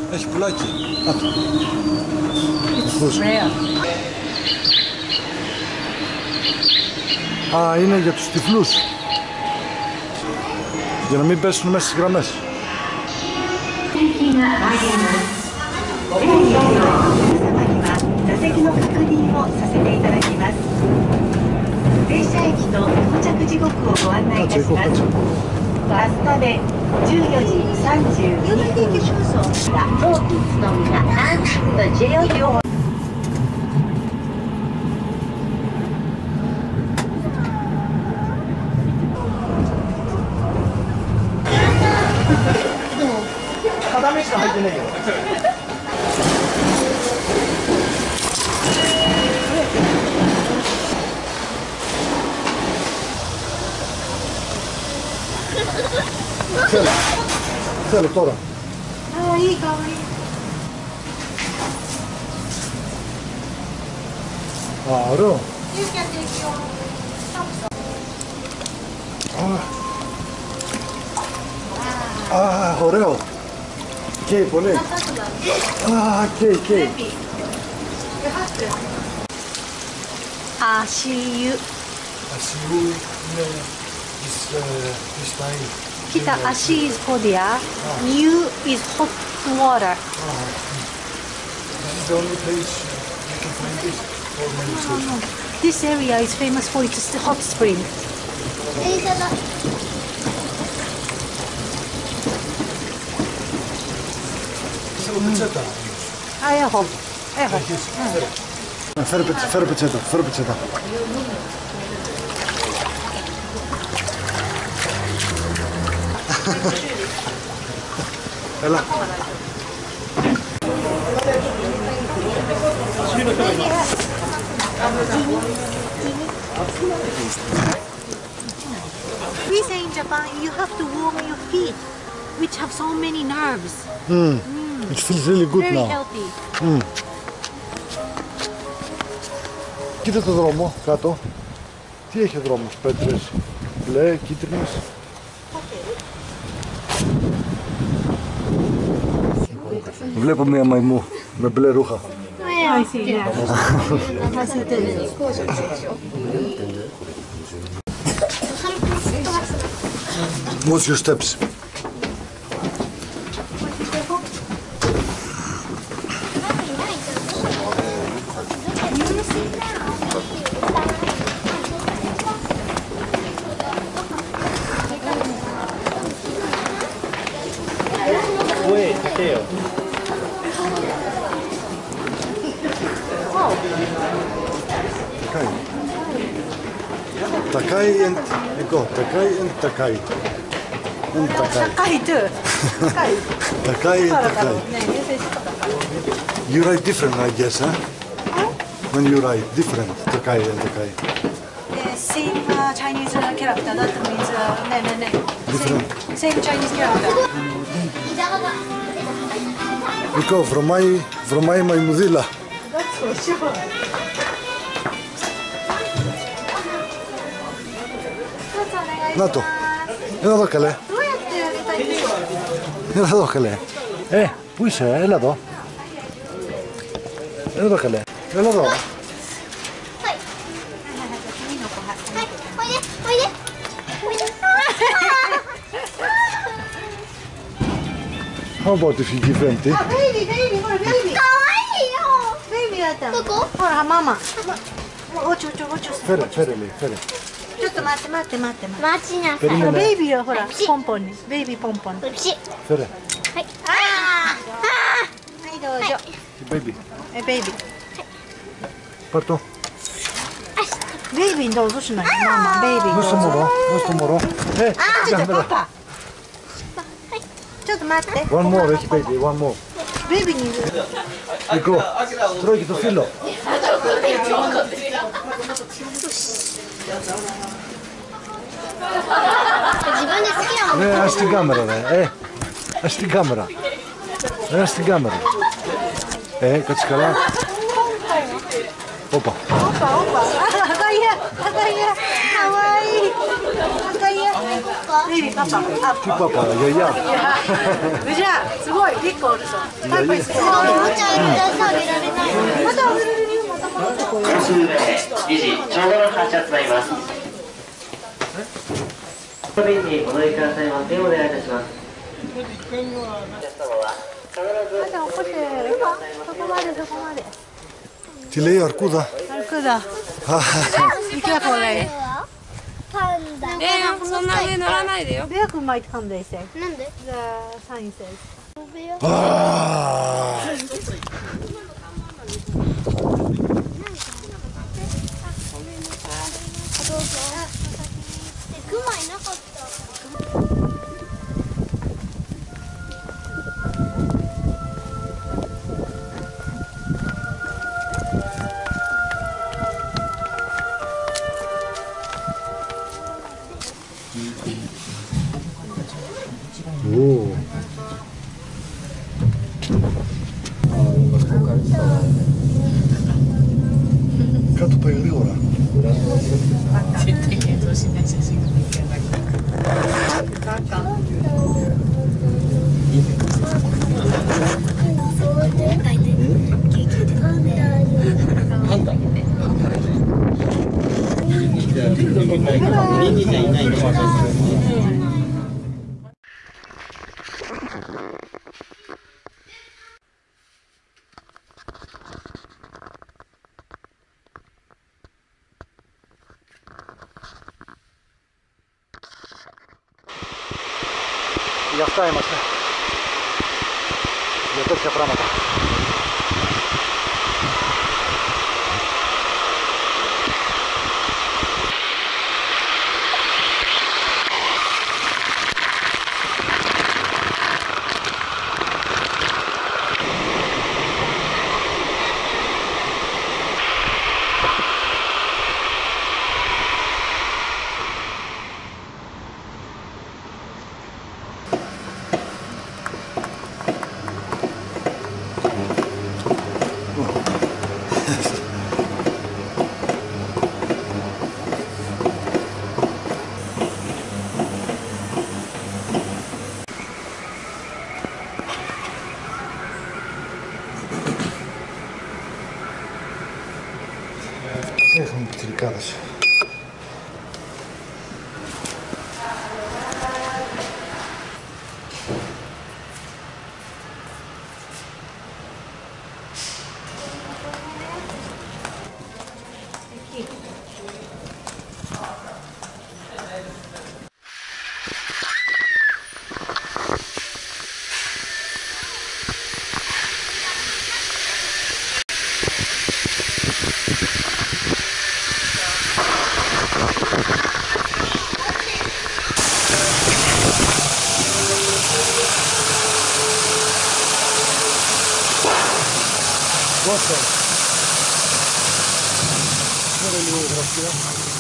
Έχει πουλάκι. Α, είναι για τους τυφλούς. Για να μην πέσουν μέσα στις γραμμές. Θέλω τώρα. Α, η καόρη. Α, ωραίο. Α, ωραίο. Καίει πολύ. Α, καίει. Ασίου. Ασίου είναι της Ταΐ. Kita ashi is cold, yeah. Yu is hot water. This is the only place you can find this for many stations. This area is famous for its hot spring. Θέλω πετσέτα. Α, έχω. Φέρε πετσέτα. Έλα. We say in Japan, you have to warm your feet, which have so many nerves. It feels really good Very now. healthy. Κοίτα το δρόμο κάτω. Τι έχει ο δρόμος, πέτρες, μπλε, κίτρινες. Βλέπω μία μαϊμού με μπλε ρούχα. What's your steps? Takai and Eko, Takai and Takai. And Takai. Takai too. Takai and Takai. You write different, I guess, huh? When you write different, Takai and Takai. Same Chinese character. That means Different. Same Chinese character. Eko, βρωμάει μαϊμουδίλα. That's for sure. Να το. Έλα εδώ καλέ. Έλα εδώ καλέ. Πού είσαι, έλα εδώ. Έλα εδώ καλέ. Έλα εδώ. How about if you give empty? Baby, ほら、baby. かわいいよ。 Baby だったの。 どこ？ ほら、ママ。おちょ。 Φέρε. ちょっと待って。 待ちなさい。 ほらベイビーはほら、ポンポンに。ベイビーポンポン。 プシッ。 Φέρε. はい。 はい、どうぞ。 Baby. ベイビー。 Πάρ' το. ベイビーどうぞしない。ママ、ベイビーどう Δώσ' το ぞ。 μωρό. Δώσ' το μωρό. ちょっとパパ。ちょっと待って。 One more, έχει baby. One more. ベイビーに。 Eko, τρώει και το φύλλο. 自分で好きなもの。 Ας την κάμερα, ρε. Ας την κάμερα. Ας την κάμερα. Κάτσε καλά. Όπα. 赤いや。かわいい。赤いや。ベイビーパパ。 Τι πάπα, γιαγιά. じゃあ、すごい。 結構あるさ。 気持ち悪いから下げられない。また上れるよ、またまた。 2時ちょうどの発車となります。便にお乗りくださいませ。お願いいたします。お客様は必ず。 じゃあ起こしてるか。そこまでそこまで。 Τι λέει ο Αρκούδα? Αρκούδα.いくらこれ。 パンダ。 そんな上乗らないでよ。 ベア君might come they say. なんで？ The sign says. Α, クマいなかった。 오. Κάτω πάει γρήγορα. Γι' αυτά είμαστε. Για τέτοια πράγματα. Έχουμε πιτσιρικάδες. Πόσο. Φέρε λίγο γραφεία.